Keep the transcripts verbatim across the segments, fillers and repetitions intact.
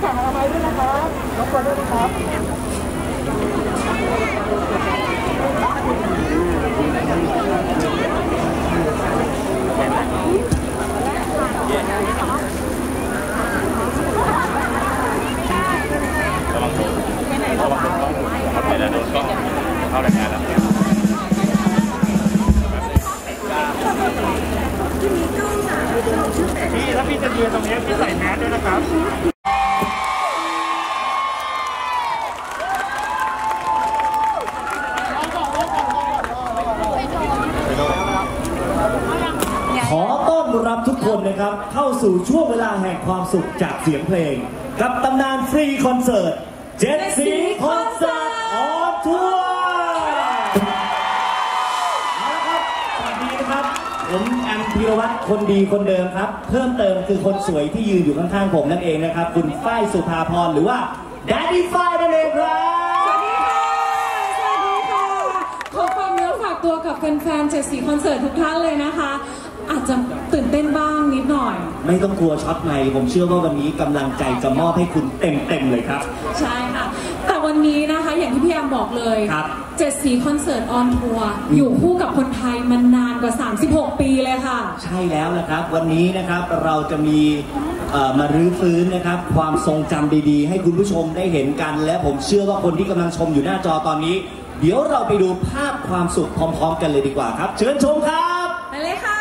ากอนามัยด้วยนะครับรบกวนด้วยนะครับระวังโดนระวังโดนเขาไปแล้วโดนก็เข้ารายงานแล้วพี่ถ้าพี่จะยืนตรงนี้พี่ใส่แมสด้วยนะครับขอต้อนรับทุกคนนะครับเข้าสู่ช่วงเวลาแห่งความสุขจากเสียงเพลงกับตำนานฟรีคอนเสิร์ตเจ็ดสีคอนเสิร์ตออนทัวร์เอาละครับสวัสดีนะครับผมแอมพีรวัตรคนดีคนเดิมครับเพิ่มเติมคือคนสวยที่ยืนอยู่ข้างๆผมนั่นเองนะครับคุณฝ้ายสุภาพรหรือว่าแดดดี้ฝ้ายนั่นเองครับสวัสดีค่ะสวัสดีค่ะขอความเนื้อฝากตัวกับแฟนๆเจ็ดสีคอนเสิร์ตทุกท่านเลยนะคะอาจจะตื่นเต้นบ้างนิดหน่อยไม่ต้องกลัวช็อตไมค์ผมเชื่อว่าวันนี้กำลังใจจะมอบให้คุณเต็มๆเลยครับใช่ค่ะแต่วันนี้นะคะอย่างที่พี่แอมบอกเลยเจ็ดสีคอนเสิร์ตออนทัวร์อยู่คู่กับคนไทยมานานกว่าสามสิบหกปีเลยค่ะใช่แล้วนะครับวันนี้นะครับเราจะมีมารื้อฟื้นนะครับความทรงจำดีๆให้คุณผู้ชมได้เห็นกันและผมเชื่อว่าคนที่กำลังชมอยู่หน้าจอตอนนี้เดี๋ยวเราไปดูภาพความสุขพร้อมๆกันเลยดีกว่าครับเชิญชมครับไปเลยค่ะ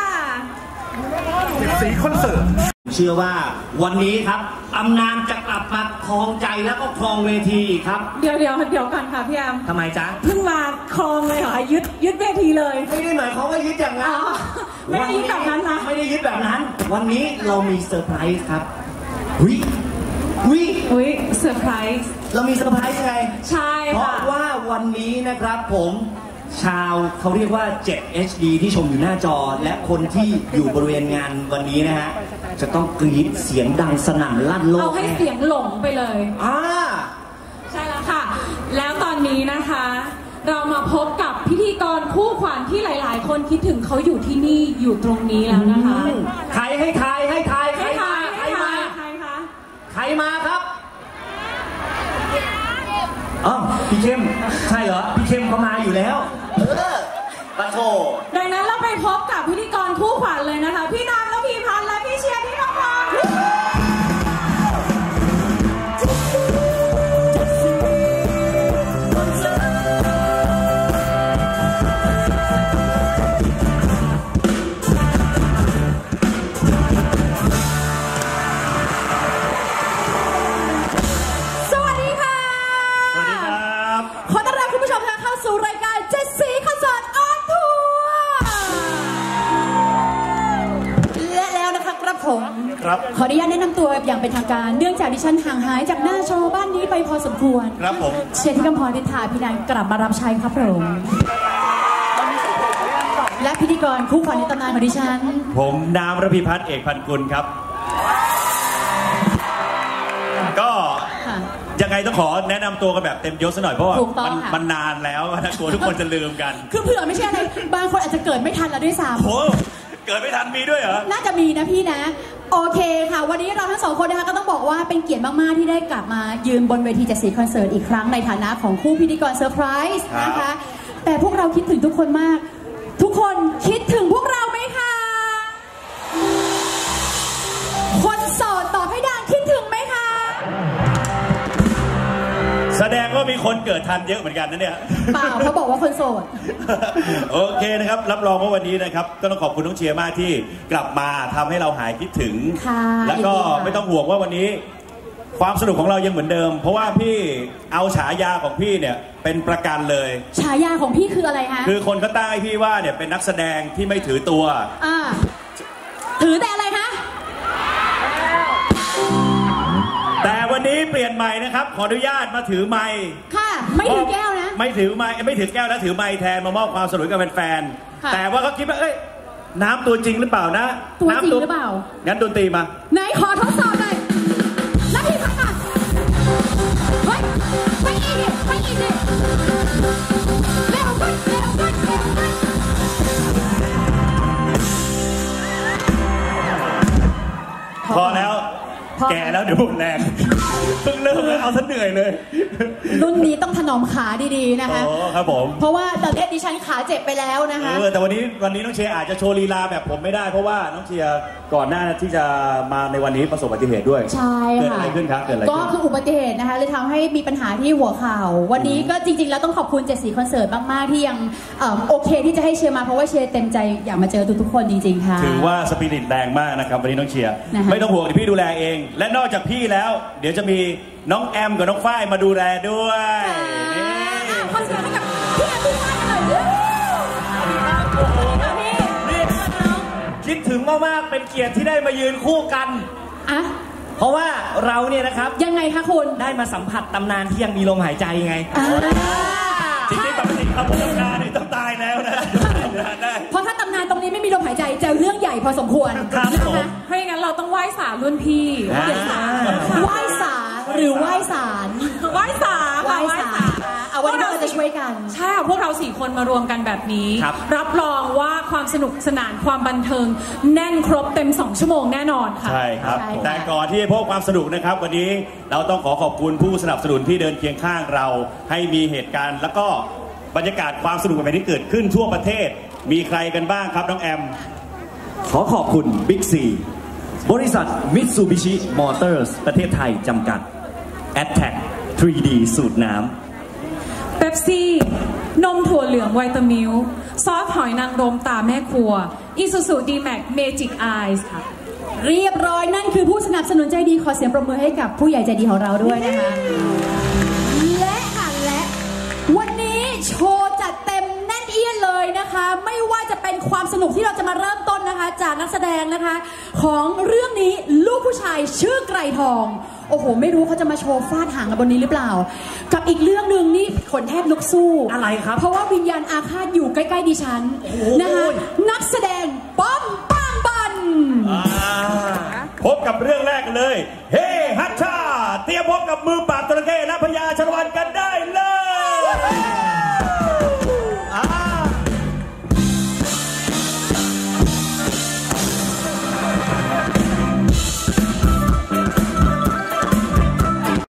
สีคอนเสิร์ตเชื่อว่าวันนี้ครับตำนานจะกลับมาครองใจแล้วก็ครองเวทีอีกครับเดี๋ยวเดี๋ยวเดี๋ยวกันค่ะพี่แอมทำไมจ๊ะเพิ่งมาครองเลยเหรอยึดยึดเวทีเลยไม่ได้หมายความว่ายึดอย่างนั้นไม่ได้ยึดแบบนั้นนะไม่ได้ยึดแบบนั้นวันนี้เรามีเซอร์ไพรส์ครับวิวิวิเซอร์ไพรส์เรามีเซอร์ไพรส์ไงใช่เพราะว่าวันนี้นะครับผมชาวเขาเรียกว่า เจ็ด เอช ดี ที่ชมอยู่หน้าจอและคนที่อยู่บริเวณงานวันนี้นะฮะจะต้องกรี๊ดเสียงดังสนั่นลั่นโลกเอาให้เสียงหลงไปเลยอ่าใช่แล้วค่ะแล้วตอนนี้นะคะเรามาพบกับพิธีกรคู่ขวัญที่หลายๆคนคิดถึงเขาอยู่ที่นี่อยู่ตรงนี้แล้วนะคะใครให้ทายให้ทายใครมาใครมาใครคะใครมาครับอ๋อพี่เข้มใช่เหรอพี่เข้มเขามาอยู่แล้วเออปะโถดังนั้นเราไปพบกับพิธีกรคู่ขวัญเลยนะคะพี่นางและพี่พันธ์และพี่เชียร์ที่น้องฟังขออนุญาตแนะนำตัวอย่างเป็นทางการเนื่องจากดิฉันห่างหายจากหน้าโชว์บ้านนี้ไปพอสมควรครับผมเชียร์ที่กำพรพิธาพี่นางกลับมารับใช้ครับผมและพิธีกรคู่ขวัญในตำนานของดิฉันผมนามระพิพัฒน์เอกพันกุลครับก็ยังไงต้องขอแนะนำตัวกันแบบเต็มยศหน่อยเพราะว่ามันมันนานแล้วนะกลัวทุกคนจะลืมกันคือเผื่อไม่ใช่อะไรบางคนอาจจะเกิดไม่ทันแล้วด้วยซ้ำโอ้เกิดไม่ทันมีด้วยเหรอน่าจะมีนะพี่นะโอเคค่ะวันนี้เราทั้งสองคนนะคะก็ต้องบอกว่าเป็นเกียรติมากๆที่ได้กลับมายืนบนเวทีเจ็ดสีคอนเสิร์ตอีกครั้งในฐานะของคู่พิธีกรเซอร์ไพรส์นะคะแต่พวกเราคิดถึงทุกคนมากทุกคนคิดถึงพวกเราไหมคะคนโสดตอบให้ดังคิดถึงไหมคะแสดงว่ามีคนเกิดทันเยอะเหมือนกันนะเนี่ยเปล่าเขาบอกว่าคนโสดโอเคนะครับรับรองว่าวันนี้นะครับก็ต้องขอบคุณน้องเชียร์มากที่กลับมาทำให้เราหายคิดถึงแล้วก็ไม่ต้องห่วงว่าวันนี้ความสนุกของเรายังเหมือนเดิมเพราะว่าพี่เอาฉายาของพี่เนี่ยเป็นประกันเลยฉายาของพี่คืออะไรคะคือคนก็ตั้งให้พี่ว่าเนี่ยเป็นนักแสดงที่ไม่ถือตัวอ่าถือแต่อะไรคะแต่วันนี้เปลี่ยนใหม่นะครับขออนุญาตมาถือไมค์ค่ะไม่ถือแก้วนะไม่ถือไมค์ไม่ถือแก้วแล้วถือไมค์แทนมามอบความสนุกกับแฟนๆแต่ว่าเขาคิดว่าเอ้ยน้ำตัวจริงหรือเปล่านะตัวจริงหรือเปล่างั้นดนตรีมาไหนขอทดสอบหน่อยนักพี่พักก่อนเฮ้ยไปอีกไปอีกดิเร็วขึ้นเร็วขึ้นเร็วขึ้นพอแล้วแก่แล้วเดี๋ยวหมดแรงเพิ่งเริ่มแล้วเอาซะเหนื่อยเลยรุ่นนี้ต้องถนอมขาดีๆนะคะโอ้ครับผมเพราะว่าตอนนี้ดิฉันขาเจ็บไปแล้วนะคะเออแต่วันนี้วันนี้น้องเชียร์อาจจะโชว์ลีลาแบบผมไม่ได้เพราะว่าน้องเชียร์ก่อนหน้าที่จะมาในวันนี้ประสบอุบัติเหตุด้วยใช่ค่ะเกิดอะไรขึ้นครับเกิดอะไรก็คืออุบัติเหตุนะคะเลยทำให้มีปัญหาที่หัวเข่าวันนี้ก็จริงๆแล้วต้องขอบคุณเจ็ดสีคอนเสิร์ตมากๆที่ยังโอเคที่จะให้เชียร์มาเพราะว่าเชียร์เต็มใจอยากมาเจอทุกๆคนจริงๆค่ะถือว่าสปิริตแรงมากนะครับวันนี้น้องเชียร์ไม่ต้องห่วงเดี๋ยวพี่ดูแลเองและนอกจากพี่แล้วเดี๋ยวจะมีน้องแอมกับน้องฝ้ายมาดูแลด้วยนี่ขอเสียงให้กับพี่แอมพี่ฝ้ายหน่อยด้วยนี่คิดถึงมากๆเป็นเกียรติที่ได้มายืนคู่กันอะเพราะว่าเราเนี่ยนะครับยังไงคะคุณได้มาสัมผัสตำนานที่ยังมีลมหายใจไงจริงๆปกติครับตำนานนี่ต้องตายแล้วนะเพราะถ้าตำนานตรงนี้ไม่มีลมหายใจจะเรื่องใหญ่พอสมควรนะคะเพราะงั้นเราต้องไหว้สารุ่นพี่ไหว้สาหรือไหว้สารไหว้สาไหว้สาเอาวันนี้เราจะช่วยกันใช่พวกเราสี่คนมารวมกันแบบนี้รับรองว่าความสนุกสนานความบันเทิงแน่นครบเต็มสองชั่วโมงแน่นอนค่ะใช่ครับแต่ก่อนที่จะพบความสนุกนะครับวันนี้เราต้องขอขอบคุณผู้สนับสนุนที่เดินเคียงข้างเราให้มีเหตุการณ์แล้วก็บรรยากาศความสนุกแบบนี้เกิดขึ้นทั่วประเทศมีใครกันบ้างครับน้องแอมขอขอบคุณบิ๊กซีบริษัทมิตซูบิชิมอเตอร์สประเทศไทยจำกัด แอทแทค ทรี ดี สูตรน้ำเป๊ปซี่นมถั่วเหลืองไวตามิลซอสหอยนางรมตาแม่ครัวอิซูซูดีแม็กเมจิกไอส์ค่ะเรียบร้อยนั่นคือผู้สนับสนุนใจดีขอเสียงปรบมือให้กับผู้ใหญ่ใจดีของเราด้วยนะคะและค่ะและวันนี้โชว์จัดเต็มแน่นเอียดเลยนะคะไม่ว่าจะเป็นความสนุกที่เราจะมาเริ่มต้นนะคะจากนักแสดงนะคะของเรื่องนี้ลูกผู้ชายชื่อไกรทองโอ้โหไม่รู้เขาจะมาโชว์ฟาดหางกันบนนี้หรือเปล่ากับอีกเรื่องหนึ่งนี่ขนแทบลุกสู้อะไรครับเพราะว่าวิญญาณอาฆาตอยู่ใกล้ๆดิฉันนะคะนักแสดงป้อมป้างบันพบกับเรื่องแรกเลยเฮ้ฮัทชาเตรียมพบกับมือปราบจระเข้และพญาชลวันกันได้